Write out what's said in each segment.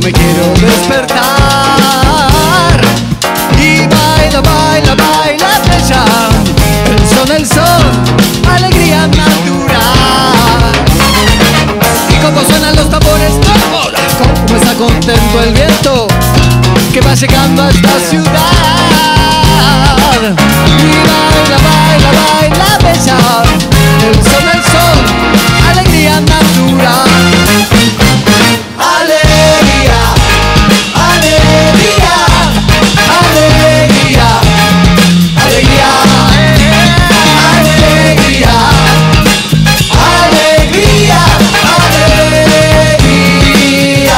me quiero despertar. Y baila, baila, baila, bella, el son, alegría natural. Y como suenan los tambores, como está contento el viento que va llegando a esta ciudad. Y baila, baila, baila, bella, el son, alegría natural. Alegría, alegría, alegría, alegría, alegría, alegría, alegría.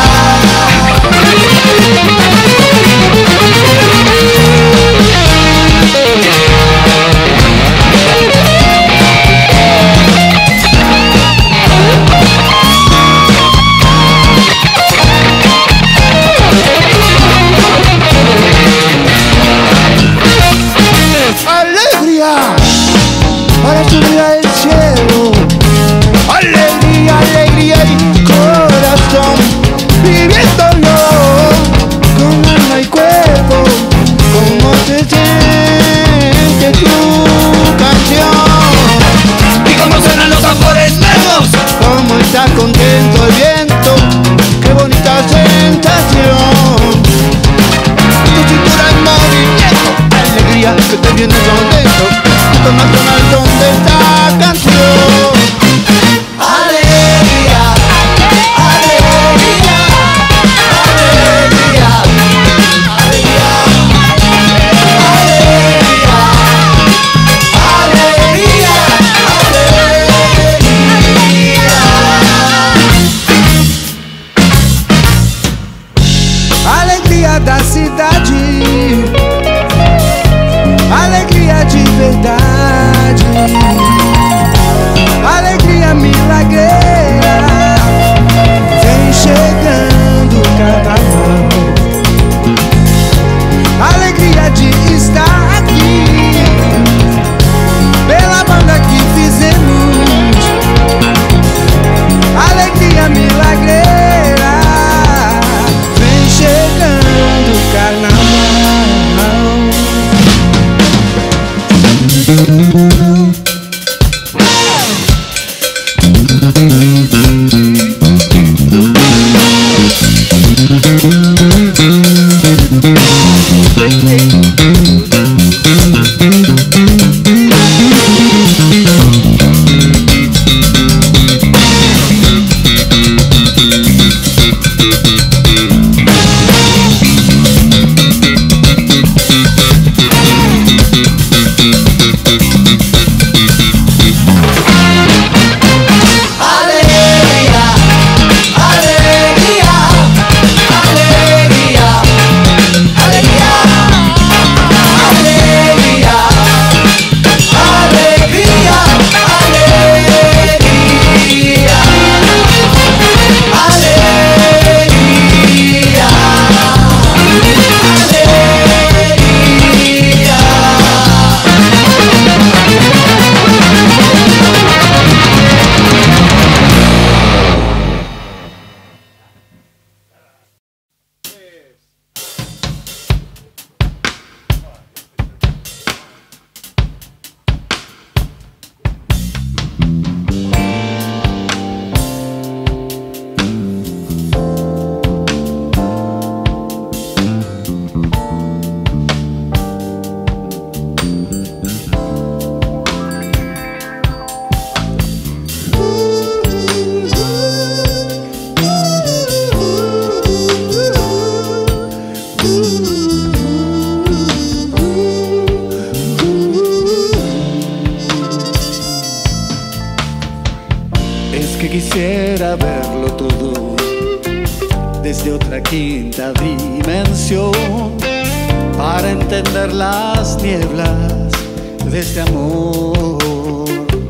Para subir al cielo, alegría, alegría y corazón, viviéndolo con alma y cuerpo. Cómo se siente tu canción Y como suenan los tambores nuevos, cómo está contento el viento, qué bonita sensación. Tu cintura en movimiento, alegría que te viene contento. Toma el son de esta canción. alegría, alegría, alegría, alegría, alegría, alegría, Alegria da cidade, alegria de verdade, alegria milagreira, vem chegando o carnaval. Alegria de estar aqui, pela banda que fizemos, alegria milagreira, vem chegando o carnaval. Quisiera verlo todo desde otra quinta dimensión para entender las nieblas de este amor.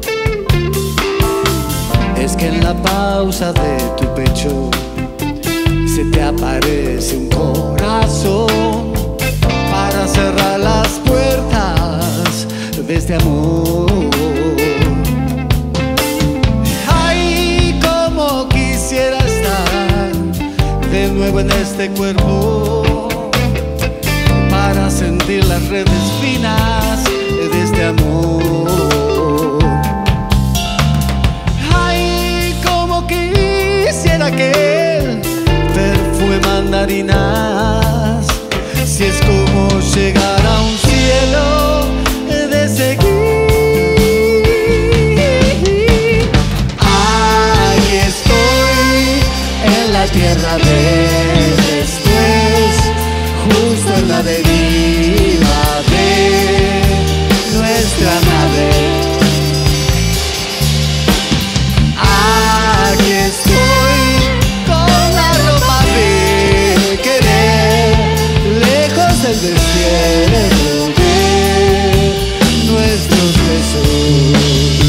Es que en la pausa de tu pecho se te aparece un corazón para cerrar las puertas de este amor. Ay, como quisiera estar de nuevo muevo en este cuerpo para sentir las redes finas de este amor. Ay, como quisiera que él perfume mandarinas, si es como llegar a un cielo de seguir. Aquí estoy en la tierra de después, justo en la deriva de nuestra nave. Aquí estoy con la ropa de querer, lejos del desierto de nuestros besos.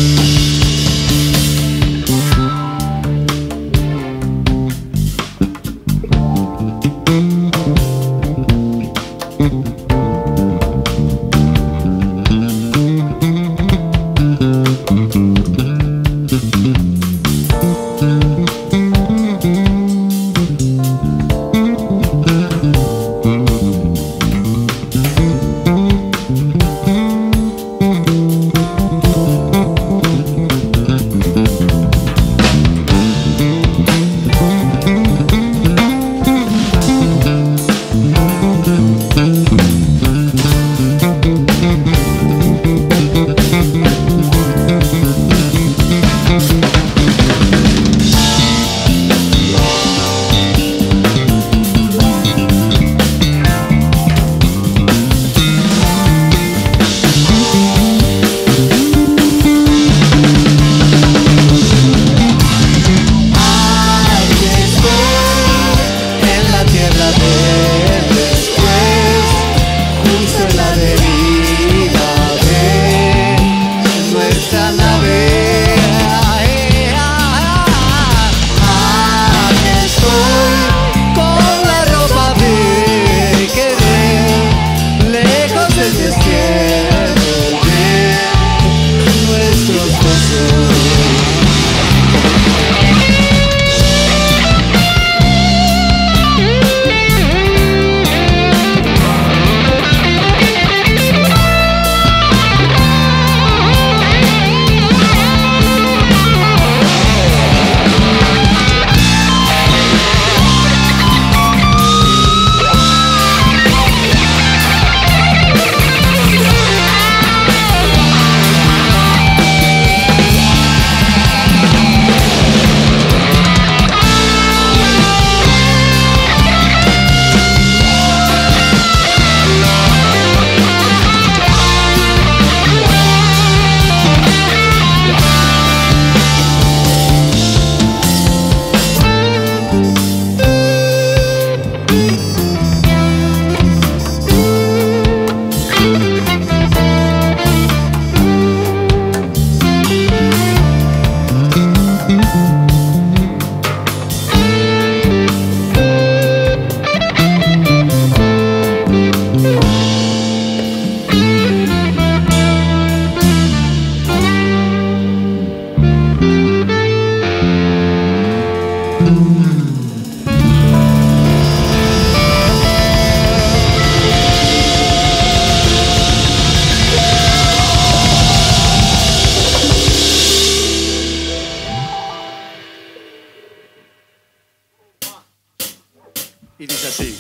Y dice así.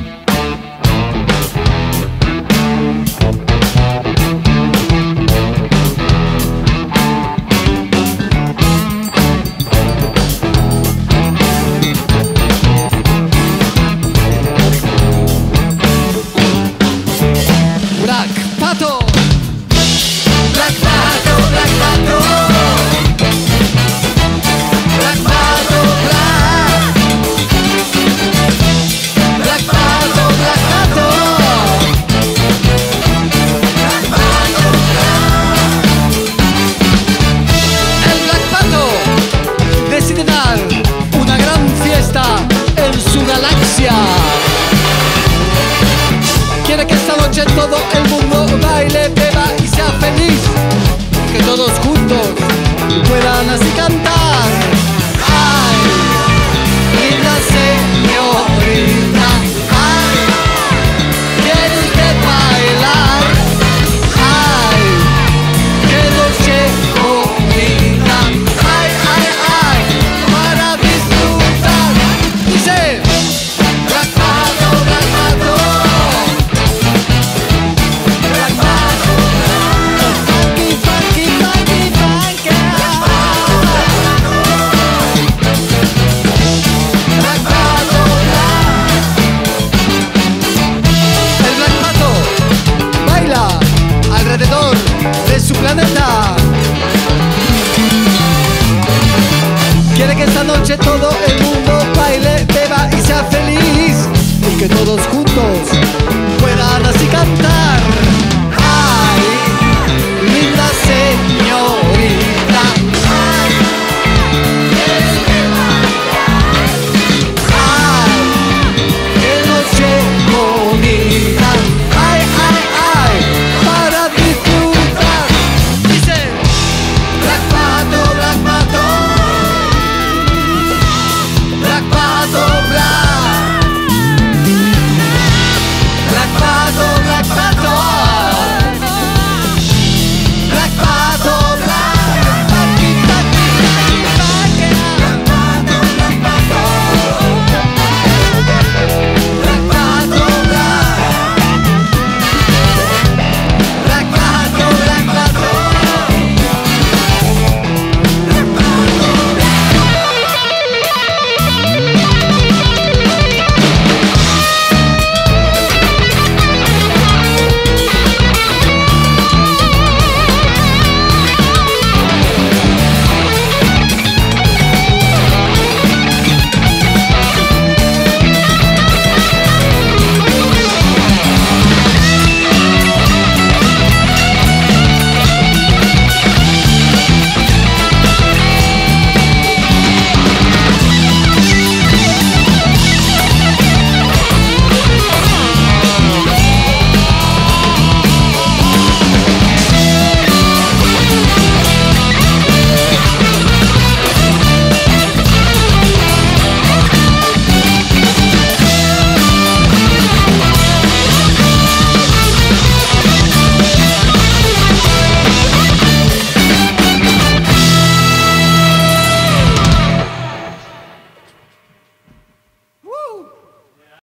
Black Pato. Black Pato, Black Pato. Black Pato, Black. Black Pato, Black Pato. Black Pato, Black. El Black Pato decide dar una gran fiesta en su galaxia. Quiere que esta noche todo el mundo baile, beba y sea feliz, que todos juntos puedan así cantar. Ay, linda señorita. que todos juntos